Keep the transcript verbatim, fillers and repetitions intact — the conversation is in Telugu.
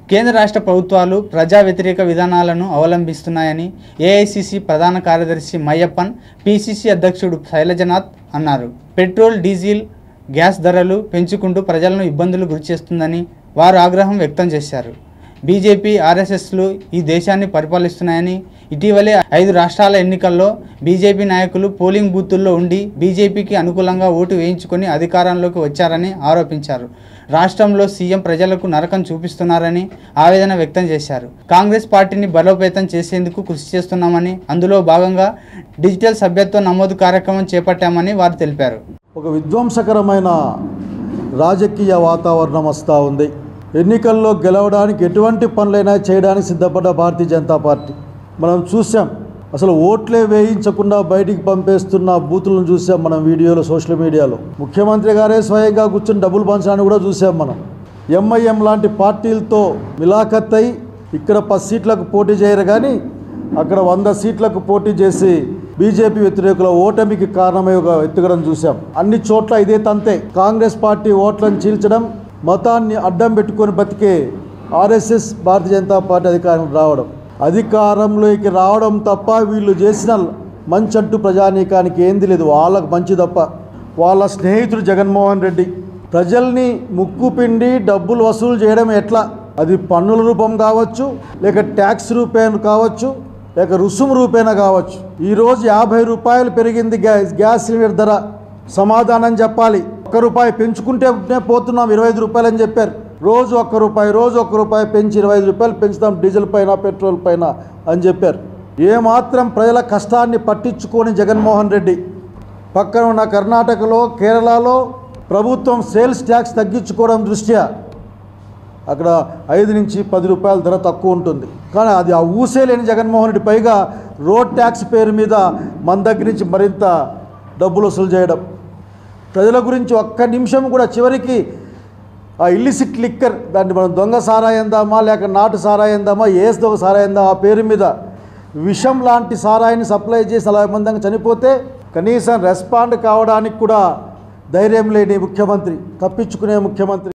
కేంద్ర రాష్ట్ర ప్రభుత్వాలు ప్రజా వ్యతిరేక విధానాలను అవలంబిస్తున్నాయని ఏఐసిసి ప్రధాన కార్యదర్శి మయ్యప్పన్, పిసిసి అధ్యక్షుడు శైలజనాథ్ అన్నారు. పెట్రోల్, డీజిల్, గ్యాస్ ధరలు పెంచుకుంటూ ప్రజలను ఇబ్బందులు గురిచేస్తుందని వారు ఆగ్రహం వ్యక్తం చేశారు. బీజేపీ, ఆర్ఎస్ఎస్లు ఈ దేశాన్ని పరిపాలిస్తున్నాయని, ఇటీవలే ఐదు రాష్ట్రాల ఎన్నికల్లో బీజేపీ నాయకులు పోలింగ్ బూతుల్లో ఉండి బీజేపీకి అనుకూలంగా ఓటు వేయించుకొని అధికారంలోకి వచ్చారని ఆరోపించారు. రాష్ట్రంలో సీఎం ప్రజలకు నరకం చూపిస్తున్నారని ఆవేదన వ్యక్తం చేశారు. కాంగ్రెస్ పార్టీని బలోపేతం చేసేందుకు కృషి చేస్తున్నామని, అందులో భాగంగా డిజిటల్ సభ్యత్వ నమోదు కార్యక్రమం చేపట్టామని వారు తెలిపారు. ఒక విధ్వంసకరమైన రాజకీయ వాతావరణం వస్తూ ఉంది. ఎన్నికల్లో గెలవడానికి ఎటువంటి పనులైనా చేయడానికి సిద్ధపడ్డ భారతీయ జనతా పార్టీ మనం చూసాం. అసలు ఓట్లే వేయించకుండా బయటికి పంపేస్తున్న బూతులను చూసాం మనం వీడియోలో, సోషల్ మీడియాలో. ముఖ్యమంత్రి గారే స్వయంగా కూర్చొని డబ్బులు పంచడాన్ని కూడా చూసాం మనం. ఎంఐఎం లాంటి పార్టీలతో మిలాఖత్తై ఇక్కడ పది సీట్లకు పోటీ చేయరు కానీ అక్కడ వంద సీట్లకు పోటీ చేసి బీజేపీ వ్యతిరేకుల ఓటమికి కారణమై ఒక ఎత్తుగడం చూసాం. అన్ని చోట్ల ఇదే తంతే. కాంగ్రెస్ పార్టీ ఓట్లను చీల్చడం, మతాన్ని అడ్డం పెట్టుకొని బతికే ఆర్ఎస్ఎస్ భారతీయ జనతా పార్టీ అధికారంలోకి రావడం అధికారంలోకి రావడం తప్ప వీళ్ళు చేసిన మంచంటూ ప్రజానీకానికి ఏంది లేదు. వాళ్ళకు మంచి తప్ప. వాళ్ళ స్నేహితుడు జగన్మోహన్ రెడ్డి ప్రజల్ని ముక్కుపిండి డబ్బులు వసూలు చేయడం ఎట్లా, అది పన్నుల రూపం కావచ్చు, లేక ట్యాక్స్ రూపేణ కావచ్చు, లేక రుసుము రూపేణ కావచ్చు. ఈరోజు యాభై రూపాయలు పెరిగింది గ్యాస్ గ్యాస్ సిలిండర్ ధర. సమాధానం చెప్పాలి. ఒక్క రూపాయి పెంచుకుంటే పోతున్నాం ఇరవై ఐదు రూపాయలు అని చెప్పారు. రోజు ఒక్క రూపాయి రోజు ఒక్క రూపాయి పెంచి ఇరవై ఐదు రూపాయలు పెంచుతాం డీజిల్ పైన, పెట్రోల్ పైన అని చెప్పారు. ఏమాత్రం ప్రజల కష్టాన్ని పట్టించుకొని జగన్మోహన్ రెడ్డి పక్కన ఉన్న కర్ణాటకలో, కేరళలో ప్రభుత్వం సేల్స్ ట్యాక్స్ తగ్గించుకోవడం దృష్ట్యా అక్కడ ఐదు నుంచి పది రూపాయల ధర తక్కువ ఉంటుంది. కానీ అది ఆ ఊసేలేని జగన్మోహన్ రెడ్డి పైగా రోడ్ ట్యాక్స్ పేరు మీద మన దగ్గర నుంచి మరింత డబ్బులు వసూలు చేయడం. ప్రజల గురించి ఒక్క నిమిషం కూడా చివరికి ఆ ఇల్లిసిట్ లిక్కర్, దాన్ని మనం దొంగ సారాయిందామా లేక నాటు సారాయిందామా, ఏస్ దొంగ సారాయిందామా, ఆ పేరు మీద విషం లాంటి సారాయిని సప్లై చేసి అలా మందంగా చనిపోతే కనీసం రెస్పాండ్ కావడానికి కూడా ధైర్యం లేని ముఖ్యమంత్రి, తప్పించుకునే ముఖ్యమంత్రి.